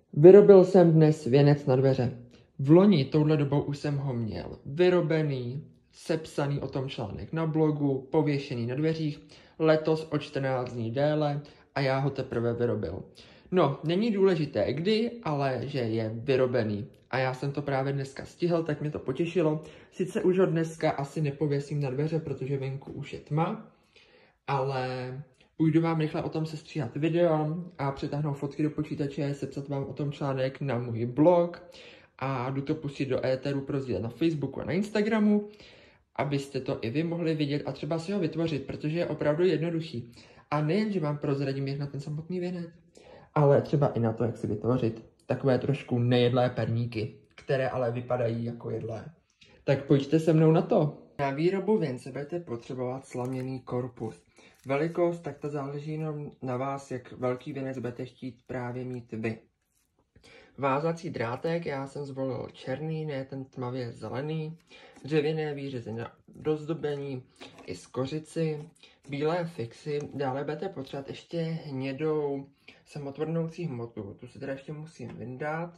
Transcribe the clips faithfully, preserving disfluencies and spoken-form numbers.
Vyrobil jsem dnes věnec na dveře. V loni touhle dobou už jsem ho měl vyrobený, sepsaný o tom článek na blogu, pověšený na dveřích, letos o čtrnáct dní déle a já ho teprve vyrobil. No, není důležité kdy, ale že je vyrobený. A já jsem to právě dneska stihl, tak mě to potěšilo. Sice už ho dneska asi nepověsím na dveře, protože venku už je tma, ale půjdu vám rychle o tom sestříhat video a přetáhnout fotky do počítače, sepsat vám o tom článek na můj blog a jdu to pustit do éteru pro sdílet na Facebooku a na Instagramu, abyste to i vy mohli vidět a třeba si ho vytvořit, protože je opravdu jednoduchý. A nejen, že vám prozradím jak na ten samotný věnec, ale třeba i na to, jak si vytvořit takové trošku nejedlé perníky, které ale vypadají jako jedlé. Tak pojďte se mnou na to. Na výrobu věnce budete potřebovat slaměný korpus. Velikost, tak to záleží jenom na vás, jak velký věnec budete chtít právě mít vy. Vázací drátek, já jsem zvolil černý, ne ten tmavě zelený. Dřevěné výřezy na dozdobení i z kořici. Bílé fixy, dále budete potřebovat ještě hnědou samotvrdnoucí hmotu. Tu si teda ještě musím vyndat.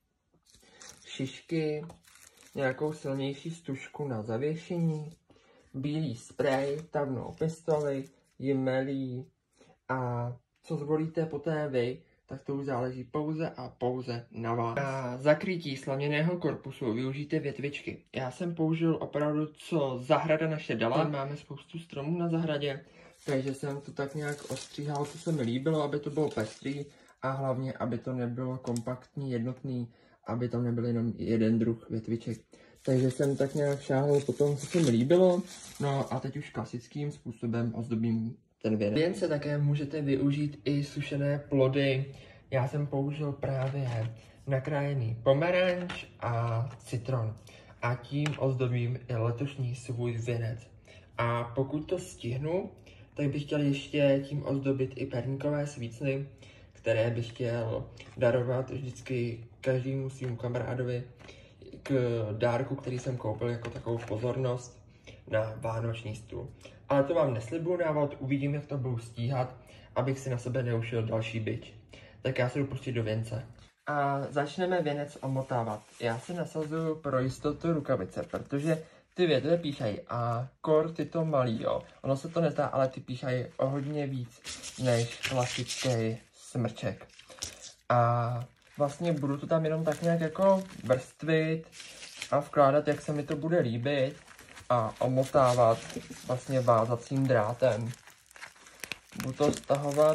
Šišky, nějakou silnější stužku na zavěšení. Bílý sprej, tavnou pistoli, jmelí a co zvolíte poté vy, tak to už záleží pouze a pouze na vás. Na zakrytí slaměného korpusu využijte větvičky. Já jsem použil opravdu, co zahrada naše dala. Máme spoustu stromů na zahradě, takže jsem to tak nějak ostříhal, co se mi líbilo, aby to bylo pestrý a hlavně, aby to nebylo kompaktní, jednotný, aby tam nebyl jenom jeden druh větviček. Takže jsem tak nějak šáhl po tom, co se mi líbilo. No a teď už klasickým způsobem ozdobím ten věnec. Věnce také můžete využít i sušené plody. Já jsem použil právě nakrájený pomeranč a citron. A tím ozdobím i letošní svůj věnec. A pokud to stihnu, tak bych chtěl ještě tím ozdobit i perníkové svícny, které bych chtěl darovat vždycky každému svým kamarádovi k dárku, který jsem koupil jako takovou pozornost na vánoční stůl. Ale to vám neslibuju návod, uvidím, jak to budu stíhat, abych si na sebe neušil další bič. Tak já se jdu pustit do věnce. A začneme věnec omotávat. Já si nasazuju pro jistotu rukavice, protože ty větve píchají a kor tyto malý, jo. Ono se to nezdá, ale ty píchají o hodně víc než klasický smrček. A vlastně budu to tam jenom tak nějak jako vrstvit a vkládat, jak se mi to bude líbit a omotávat vlastně vázacím drátem. Budu to stahovat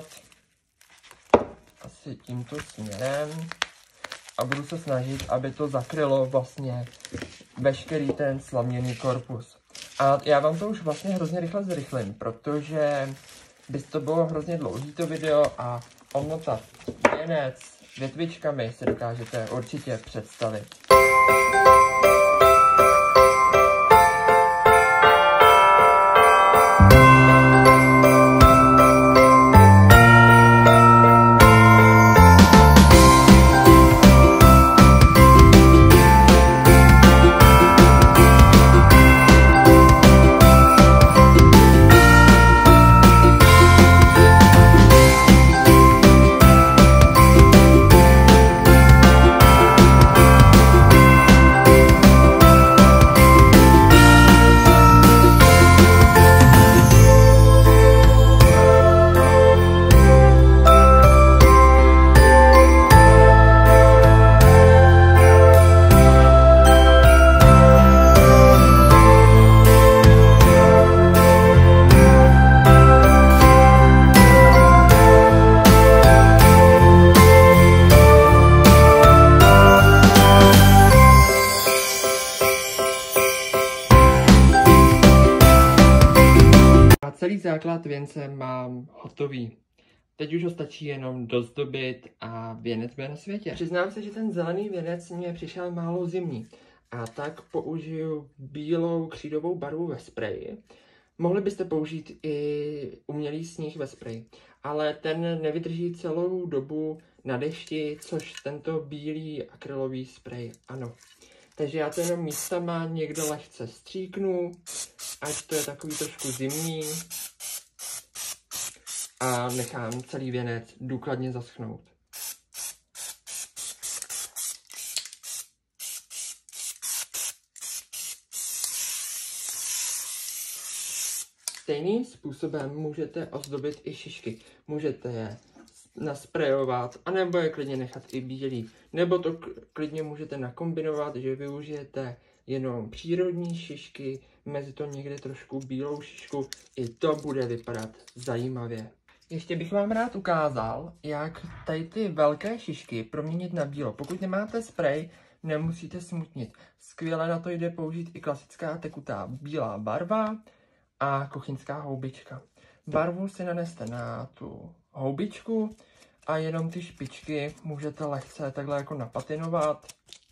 asi tímto směrem a budu se snažit, aby to zakrylo vlastně veškerý ten slaměný korpus. A já vám to už vlastně hrozně rychle zrychlím, protože by to bylo hrozně dlouhý to video a omotat věnec větvičkami si dokážete určitě představit. Celý základ věnce mám hotový. Teď už ho stačí jenom dozdobit a věnec bude na světě. Přiznám se, že ten zelený věnec mě přišel málo zimní. A tak použiju bílou křídovou barvu ve spreji. Mohli byste použít i umělý sníh ve spreji, ale ten nevydrží celou dobu na dešti, což tento bílý akrylový sprej ano. Takže já to jenom místama někdo lehce stříknu, ať to je takový trošku zimní. A nechám celý věnec důkladně zaschnout. Stejným způsobem můžete ozdobit i šišky. Můžete je nasprejovat, anebo je klidně nechat i bílý. Nebo to klidně můžete nakombinovat, že využijete jenom přírodní šišky, mezi to někde trošku bílou šišku. I to bude vypadat zajímavě. Ještě bych vám rád ukázal, jak tady ty velké šišky proměnit na bílo. Pokud nemáte sprej, nemusíte smutnit. Skvěle na to jde použít i klasická tekutá bílá barva a kuchyňská houbička. Barvu si naneste na tu houbičku a jenom ty špičky můžete lehce takhle jako napatinovat.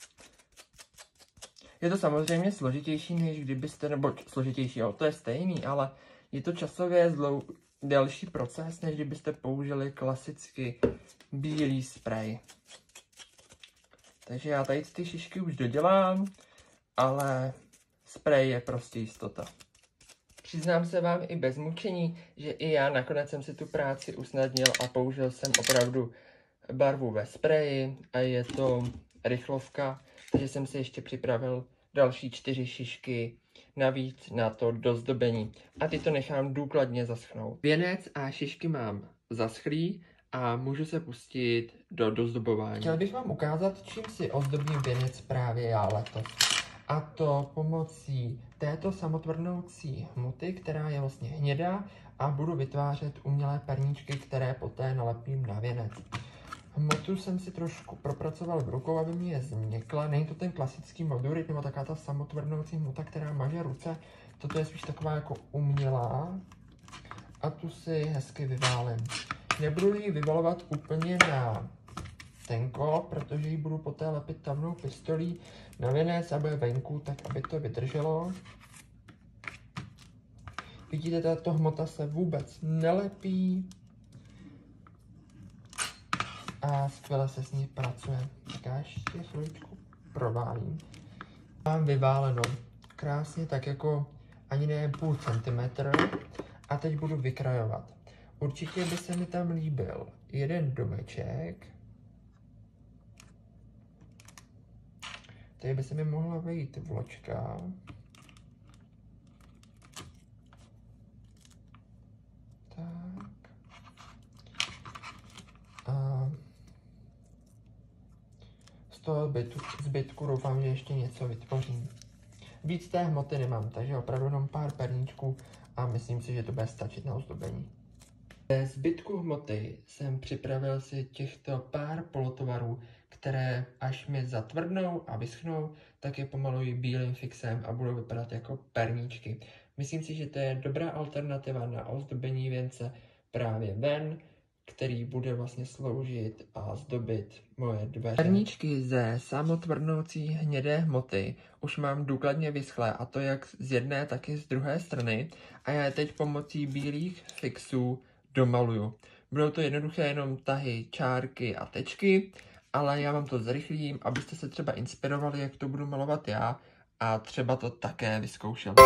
Je to samozřejmě složitější, než kdybyste, nebo složitější, jo, to je stejný, ale je to časově zlou, delší proces, než kdybyste použili klasicky bílý sprej. Takže já tady ty šišky už dodělám, ale sprej je prostě jistota. Přiznám se vám i bez mučení, že i já nakonec jsem si tu práci usnadnil a použil jsem opravdu barvu ve spreji a je to rychlovka, takže jsem si ještě připravil další čtyři šišky navíc na to dozdobení a ty to nechám důkladně zaschnout. Věnec a šišky mám zaschlý a můžu se pustit do dozdobování. Chtěl bych vám ukázat, čím si ozdobím věnec právě já letos. A to pomocí této samotvrdnoucí hmoty, která je vlastně hnědá, a budu vytvářet umělé perníčky, které poté nalepím na věnec. Hmotu jsem si trošku propracoval v rukou, aby mi je změkla. Není to ten klasický modurit nebo taková ta samotvrdnoucí hmota, která maže ruce. Toto je spíš taková jako umělá. A tu si hezky vyválím. Nebudu ji vyvalovat úplně na tenko, protože ji budu poté lepit tavnou pistolí na věnec a bude venku, tak aby to vydrželo. Vidíte, tato hmota se vůbec nelepí a skvěle se s ní pracuje. Tak já ještě chviličku proválím. Mám vyváleno krásně, tak jako ani ne půl centimetr, a teď budu vykrajovat. Určitě by se mi tam líbil jeden domeček. Tady by se mi mohla vejít vločka. Tak. A z toho zbytku, zbytku doufám, že ještě něco vytvořím. Víc té hmoty nemám, takže opravdu jenom pár perníčků a myslím si, že to bude stačit na ozdobení. Ze zbytku hmoty jsem připravil si těchto pár polotovarů, které až mi zatvrdnou a vyschnou, tak je pomaluji bílým fixem a budou vypadat jako perníčky. Myslím si, že to je dobrá alternativa na ozdobení věnce právě ven, který bude vlastně sloužit a zdobit moje dveře. Perníčky ze samotvrdnoucí hnědé hmoty už mám důkladně vyschlé, a to jak z jedné, tak i z druhé strany, a já je teď pomocí bílých fixů domaluju. Budou to jednoduché jenom tahy, čárky a tečky, ale já vám to zrychlím, abyste se třeba inspirovali, jak to budu malovat já, a třeba to také vyzkoušeli.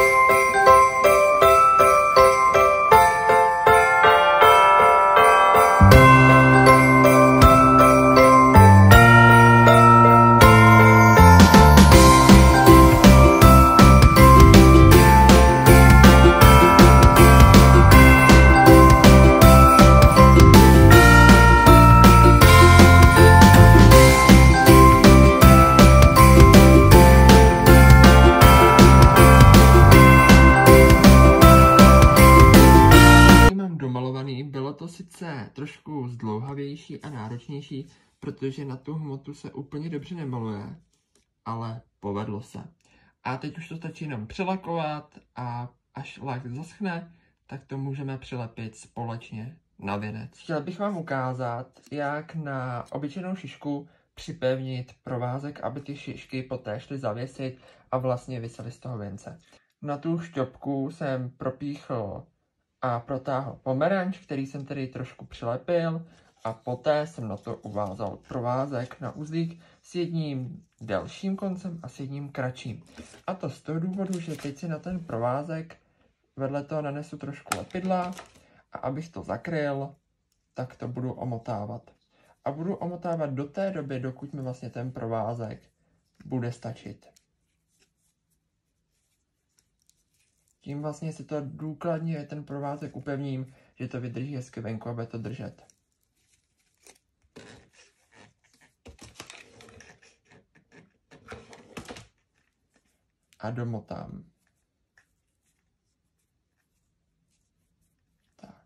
Bylo to sice trošku zdlouhavější a náročnější, protože na tu hmotu se úplně dobře nemaluje, ale povedlo se. A teď už to stačí jenom přelakovat a až lak zaschne, tak to můžeme přilepit společně na věnec. Chtěl bych vám ukázat, jak na obyčejnou šišku připevnit provázek, aby ty šišky poté šly zavěsit a vlastně visely z toho věnce. Na tu šťopku jsem propíchl a protáhl pomeranč, který jsem tedy trošku přilepil, a poté jsem na to uvázal provázek na uzlík s jedním delším koncem a s jedním kratším. A to z toho důvodu, že teď si na ten provázek vedle toho nanesu trošku lepidla, a abych to zakryl, tak to budu omotávat. A budu omotávat do té doby, dokud mi vlastně ten provázek bude stačit. Tím vlastně si to důkladně ten provázek upevním, že to vydrží hezky venku a bude to držet. A domotám. Tak.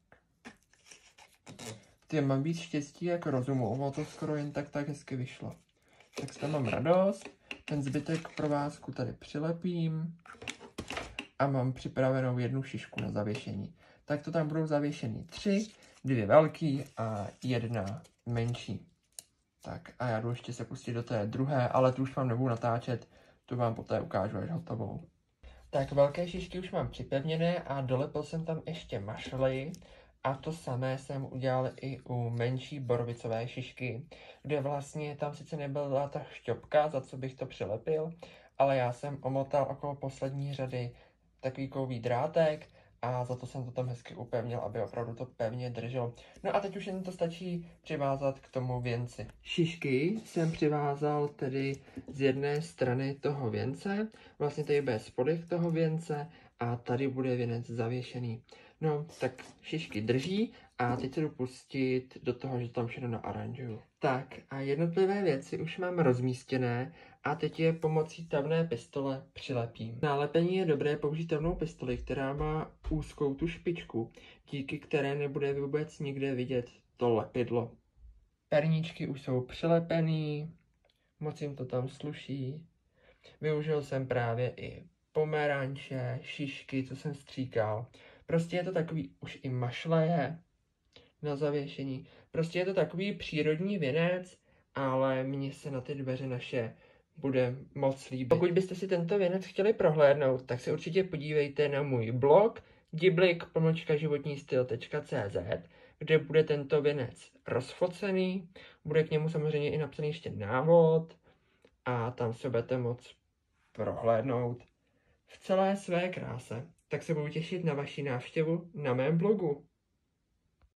Ty mám víc štěstí jako rozumu, ono to skoro jen tak tak hezky vyšlo. Tak z toho mám radost. Ten zbytek provázku tady přilepím. A mám připravenou jednu šišku na zavěšení. Tak to tam budou zavěšeny tři, dvě velký a jedna menší. Tak a já jdu ještě se pustit do té druhé, ale tu už vám nebudu natáčet, tu vám poté ukážu až hotovou. Tak velké šišky už mám připevněné a dolepil jsem tam ještě mašly. A to samé jsem udělal i u menší borovicové šišky, kde vlastně tam sice nebyla ta šťopka, za co bych to přilepil, ale já jsem omotal okolo poslední řady takový kový drátek a za to jsem to tam hezky upevnil, aby opravdu to pevně drželo. No a teď už jen to stačí přivázat k tomu věnci. Šišky jsem přivázal tedy z jedné strany toho věnce, vlastně tady bude spodek toho věnce a tady bude věnec zavěšený. No, tak šišky drží a teď se jdu pustit do toho, že tam všechno naaranžuju. Tak a jednotlivé věci už mám rozmístěné a teď je pomocí tavné pistole přilepím. Na lepení je dobré použít tavnou pistoli, která má úzkou tu špičku, díky které nebude vůbec nikde vidět to lepidlo. Perníčky už jsou přilepený, moc jim to tam sluší. Využil jsem právě i pomeranče, šišky, co jsem stříkal. Prostě je to takový, už i mašle je na zavěšení. Prostě je to takový přírodní věnec, ale mně se na ty dveře naše bude moc líbit. Pokud byste si tento věnec chtěli prohlédnout, tak se určitě podívejte na můj blog diblik pomlčka životní styl tečka cé zet, kde bude tento věnec rozfocený, bude k němu samozřejmě i napsaný ještě návod a tam se budete moct prohlédnout v celé své kráse. Tak se budu těšit na vaši návštěvu na mém blogu.